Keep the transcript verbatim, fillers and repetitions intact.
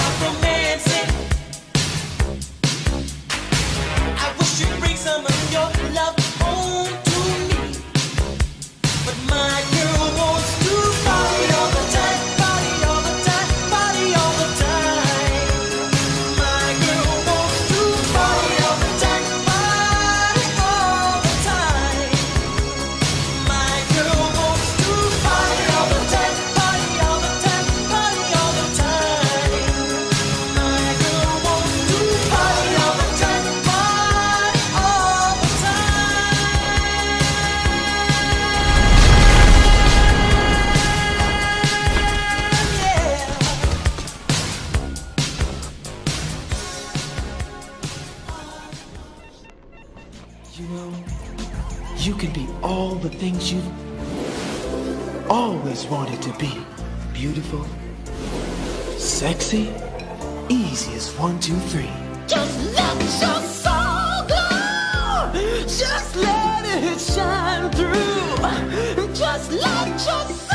out romancing. I wish you'd bring some of your love home to me, but my girl wants to party all the time, party all the time, party all the time. My girl wants to party all the time, party all the time. My girl wants to party all the time, party all the time, party all the time. My girl wants to party all the time, party all the time. You know, you can be all the things you've always wanted to be. Beautiful, sexy, easy as one, two, three. Just let your soul glow. Just let it shine through. Just let your soul